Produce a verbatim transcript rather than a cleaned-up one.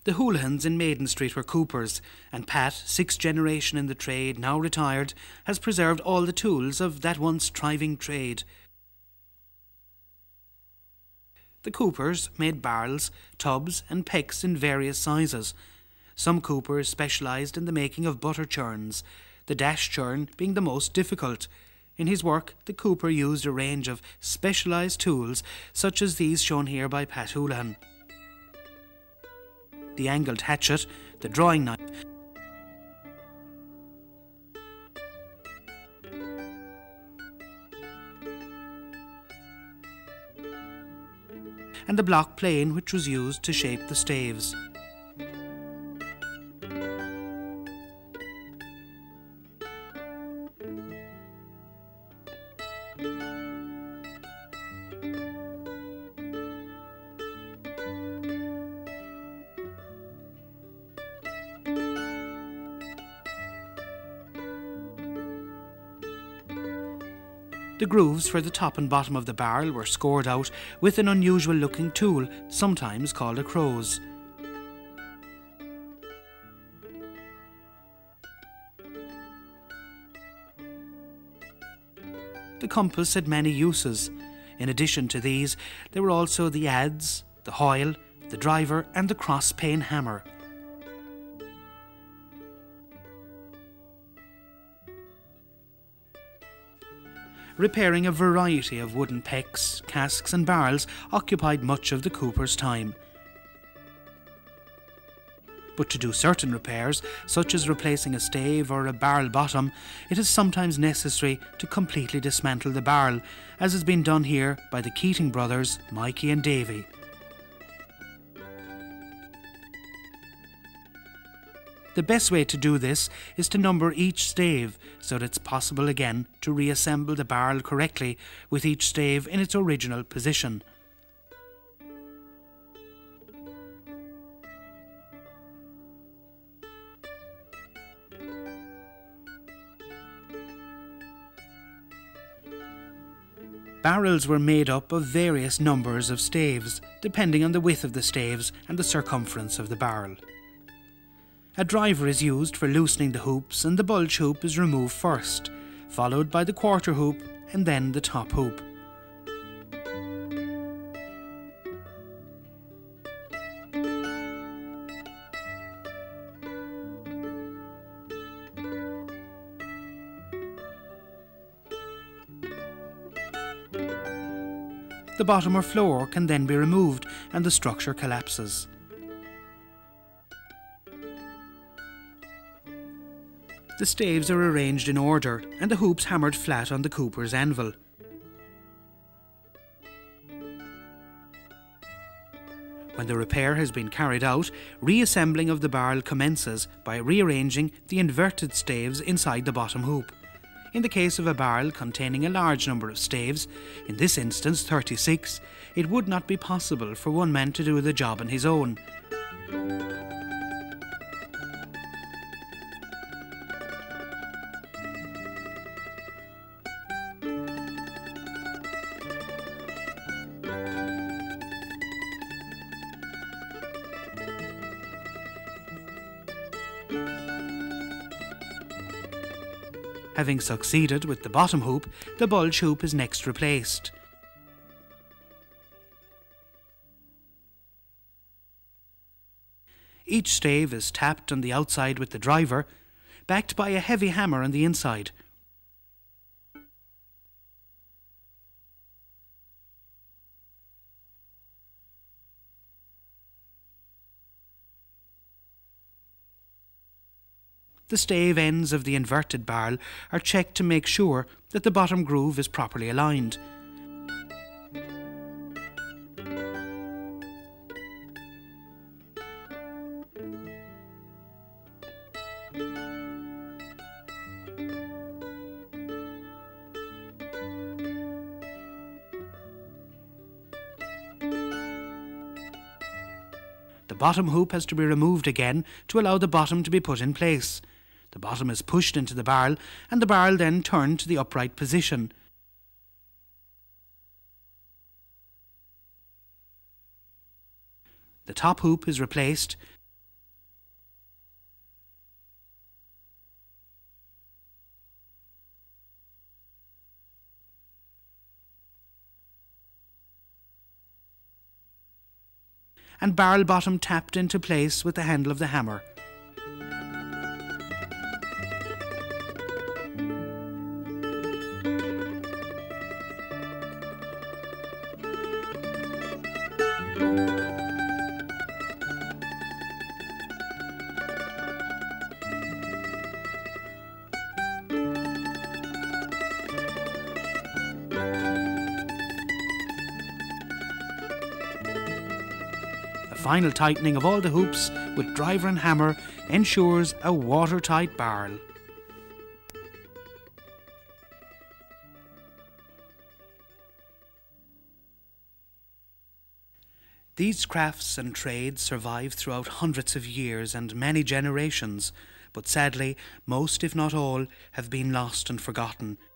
The Houlihans in Maiden Street were coopers, and Pat, sixth generation in the trade, now retired, has preserved all the tools of that once thriving trade. The coopers made barrels, tubs and pecks in various sizes. Some coopers specialised in the making of butter churns, the dash churn being the most difficult. In his work, the cooper used a range of specialised tools such as these shown here by Pat Houlihan. The angled hatchet, the drawing knife, and the block plane which was used to shape the staves. The grooves for the top and bottom of the barrel were scored out with an unusual looking tool, sometimes called a croze. The compass had many uses. In addition to these, there were also the adze, the hoil, the driver and the cross pane hammer. Repairing a variety of wooden pecks, casks and barrels occupied much of the cooper's time. But to do certain repairs, such as replacing a stave or a barrel bottom, it is sometimes necessary to completely dismantle the barrel, as has been done here by the Keating brothers, Mikie and Davy. The best way to do this is to number each stave so that it's possible again to reassemble the barrel correctly with each stave in its original position. Barrels were made up of various numbers of staves, depending on the width of the staves and the circumference of the barrel. A driver is used for loosening the hoops, and the bulge hoop is removed first, followed by the quarter hoop and then the top hoop. The bottom or floor can then be removed and the structure collapses. The staves are arranged in order and the hoops hammered flat on the cooper's anvil. When the repair has been carried out, reassembling of the barrel commences by rearranging the inverted staves inside the bottom hoop. In the case of a barrel containing a large number of staves, in this instance thirty-six, it would not be possible for one man to do the job on his own. Having succeeded with the bottom hoop, the bulge hoop is next replaced. Each stave is tapped on the outside with the driver, backed by a heavy hammer on the inside. The stave ends of the inverted barrel are checked to make sure that the bottom groove is properly aligned. The bottom hoop has to be removed again to allow the bottom to be put in place. The bottom is pushed into the barrel and the barrel then turned to the upright position. The top hoop is replaced, and barrel bottom tapped into place with the handle of the hammer. Final tightening of all the hoops with driver and hammer ensures a watertight barrel. These crafts and trades survive throughout hundreds of years and many generations, but sadly most, if not all, have been lost and forgotten.